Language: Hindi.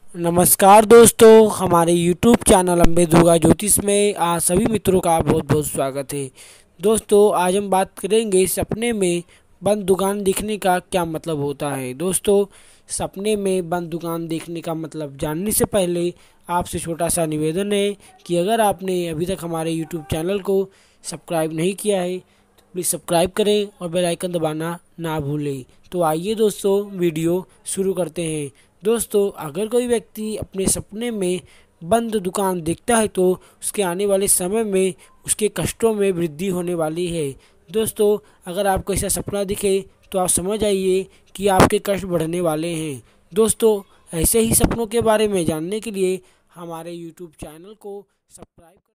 नमस्कार दोस्तों, हमारे YouTube चैनल अम्बे दुर्गा ज्योतिष में आज सभी मित्रों का बहुत बहुत स्वागत है। दोस्तों, आज हम बात करेंगे सपने में बंद दुकान देखने का क्या मतलब होता है। दोस्तों, सपने में बंद दुकान देखने का मतलब जानने से पहले आपसे छोटा सा निवेदन है कि अगर आपने अभी तक हमारे YouTube चैनल को सब्सक्राइब नहीं किया है तो प्लीज़ सब्सक्राइब करें और बेल आइकन दबाना ना भूलें। तो आइए दोस्तों, वीडियो शुरू करते हैं। दोस्तों, अगर कोई व्यक्ति अपने सपने में बंद दुकान देखता है तो उसके आने वाले समय में उसके कष्टों में वृद्धि होने वाली है। दोस्तों, अगर आपको ऐसा सपना दिखे तो आप समझ आइए कि आपके कष्ट बढ़ने वाले हैं। दोस्तों, ऐसे ही सपनों के बारे में जानने के लिए हमारे YouTube चैनल को सब्सक्राइब